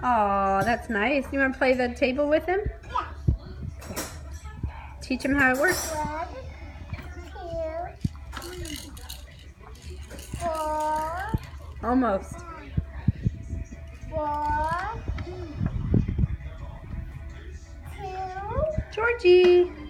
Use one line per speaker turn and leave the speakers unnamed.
Oh, that's nice. You want to play the table with him?
Yeah.
Teach him how it works.
1, 2, 4.
Almost.
4, 2.
Georgie.